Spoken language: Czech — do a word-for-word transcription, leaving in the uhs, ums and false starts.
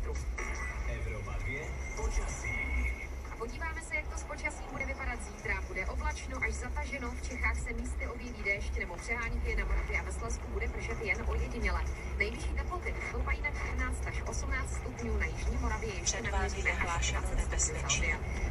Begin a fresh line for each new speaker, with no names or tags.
kilometrů.
Evropa dvě počasí.
A podíváme se, jak to s počasím bude vypadat zítra. Bude oblačno až zataženo, v Čechách se místy objeví déšť nebo přehánky, na Moravě a ve Slezsku bude pršet jen ojediněle. Nejvyšší teploty stoupají na čtrnáct až osmnáct stupňů, na jižní Moravě ještě
Před vámi vyhlášeno nebezpečí.